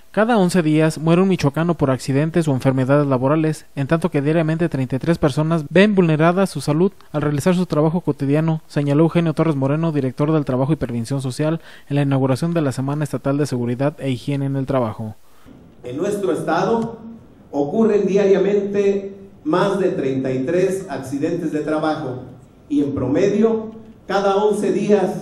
Cada 11 días muere un michoacano por accidentes o enfermedades laborales, en tanto que diariamente 33 personas ven vulnerada su salud al realizar su trabajo cotidiano, señaló Eugenio Torres Moreno, director del Trabajo y Prevención Social, en la inauguración de la Semana Estatal de Seguridad e Higiene en el Trabajo. En nuestro estado ocurren diariamente más de 33 accidentes de trabajo y en promedio cada 11 días,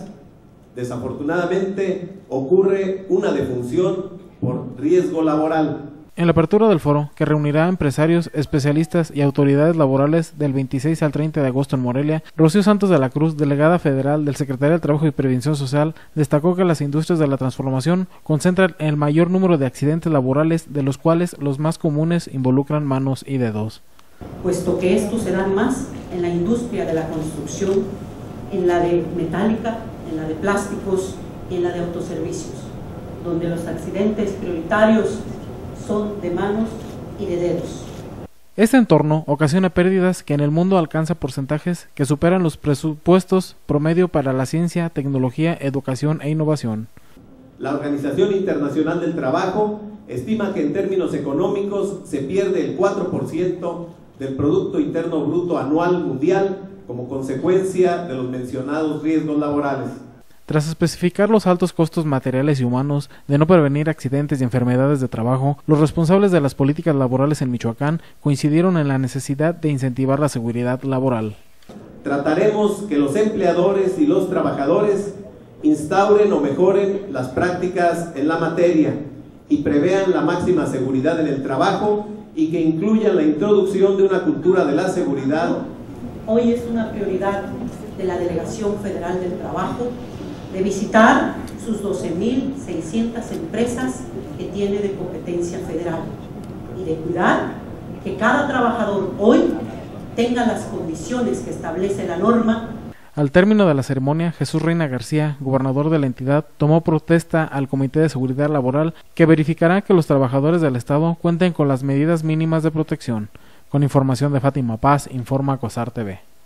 desafortunadamente, ocurre una defunción por riesgo laboral. En la apertura del foro, que reunirá a empresarios, especialistas y autoridades laborales del 26 al 30 de agosto en Morelia, Rocío Santos de la Cruz, delegada federal del Secretario del Trabajo y Prevención Social, destacó que las industrias de la transformación concentran el mayor número de accidentes laborales, de los cuales los más comunes involucran manos y dedos. Puesto que estos se dan más en la industria de la construcción, en la de metálica, en la de plásticos y en la de autoservicios, donde los accidentes prioritarios son de manos y de dedos. Este entorno ocasiona pérdidas que en el mundo alcanza porcentajes que superan los presupuestos promedio para la ciencia, tecnología, educación e innovación. La Organización Internacional del Trabajo estima que en términos económicos se pierde el 4% del Producto Interno Bruto anual mundial como consecuencia de los mencionados riesgos laborales. Tras especificar los altos costos materiales y humanos de no prevenir accidentes y enfermedades de trabajo, los responsables de las políticas laborales en Michoacán coincidieron en la necesidad de incentivar la seguridad laboral. Trataremos que los empleadores y los trabajadores instauren o mejoren las prácticas en la materia y prevean la máxima seguridad en el trabajo y que incluyan la introducción de una cultura de la seguridad. Hoy es una prioridad de la Delegación Federal del Trabajo de visitar sus 12.600 empresas que tiene de competencia federal y de cuidar que cada trabajador hoy tenga las condiciones que establece la norma. Al término de la ceremonia, Jesús Reina García, gobernador de la entidad, tomó protesta al Comité de Seguridad Laboral, que verificará que los trabajadores del Estado cuenten con las medidas mínimas de protección. Con información de Fátima Paz, informa COSAR TV.